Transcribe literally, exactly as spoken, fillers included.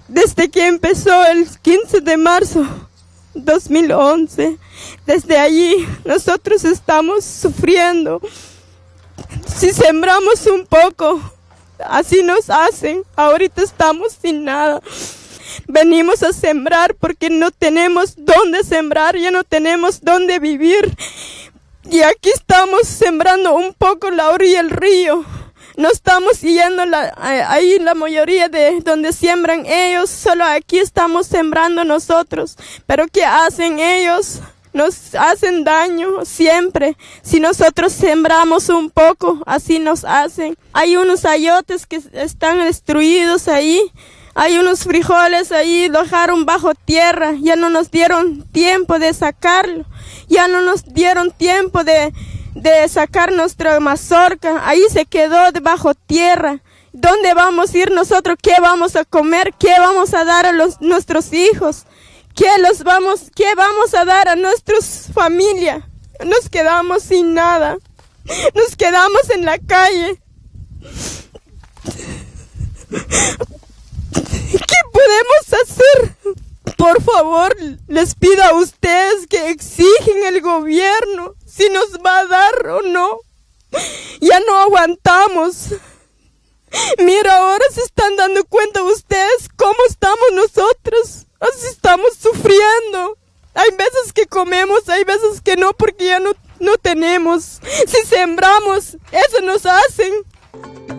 desde que empezó el quince de marzo dos mil once, desde allí nosotros estamos sufriendo. Si sembramos un poco, así nos hacen. Ahorita estamos sin nada. Venimos a sembrar porque no tenemos dónde sembrar, ya no tenemos dónde vivir. Y aquí estamos sembrando un poco la orilla del río. No estamos yendo la, ahí la mayoría de donde siembran ellos, solo aquí estamos sembrando nosotros. Pero ¿qué hacen ellos? Nos hacen daño siempre. Si nosotros sembramos un poco, así nos hacen. Hay unos ayotes que están destruidos ahí. Hay unos frijoles ahí, dejaron bajo tierra. Ya no nos dieron tiempo de sacarlo. Ya no nos dieron tiempo de, de sacar nuestra mazorca. Ahí se quedó debajo tierra. ¿Dónde vamos a ir nosotros? ¿Qué vamos a comer? ¿Qué vamos a dar a los, nuestros hijos? ¿Qué, los vamos, ¿Qué vamos a dar a nuestras familias? Nos quedamos sin nada. Nos quedamos en la calle. ¿Qué podemos hacer? Por favor, les pido a ustedes que exigen el gobierno si nos va a dar o no. Ya no aguantamos. Mira, ahora se están dando cuenta ustedes cómo estamos nosotros. Así estamos sufriendo. Hay veces que comemos, hay veces que no, porque ya no, no tenemos. Si sembramos, eso nos hacen.